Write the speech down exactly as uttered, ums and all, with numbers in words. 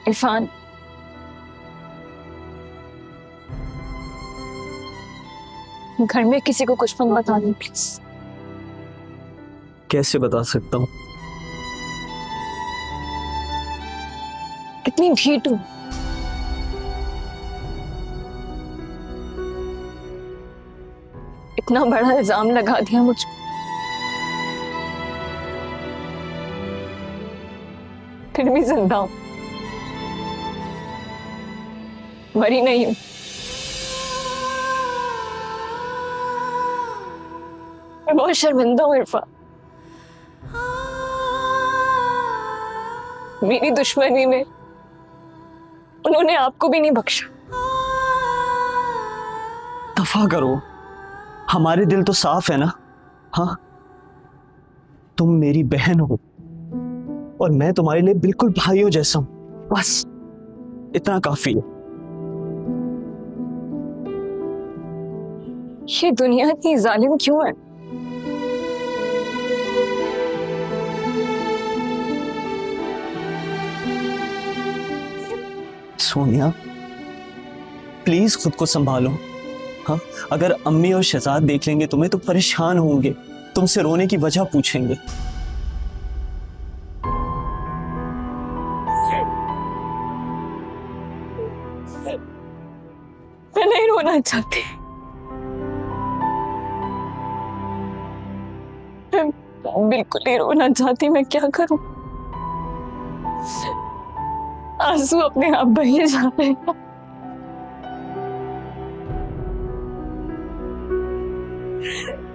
इरफान, घर में किसी को कुछ मत बता दो प्लीज। कैसे बता सकता हूँ? कितनी ढीठ हूँ। इतना बड़ा इल्जाम लगा दिया मुझ पर, फिर भी जिंदा हूं, मरी नहीं हूं। मैं बहुत शर्मिंदा हूं इरफान। मेरी दुश्मनी में उन्होंने आपको भी नहीं बख्शा। दफा करो, हमारे दिल तो साफ है ना। हाँ, तुम मेरी बहन हो और मैं तुम्हारे लिए बिल्कुल भाइयों जैसा हूं, बस इतना काफी है। ये दुनिया इतनी जालिम क्यों है? सोनिया, प्लीज खुद को संभालो। हाँ, अगर अम्मी और शहजाद देख लेंगे तुम्हें तो परेशान होंगे, तुमसे रोने की वजह पूछेंगे। मैं नहीं रोना चाहती, मैं बिल्कुल नहीं रोना चाहती। मैं क्या करूं? आंसू अपने आप बहे जा रहे हैं।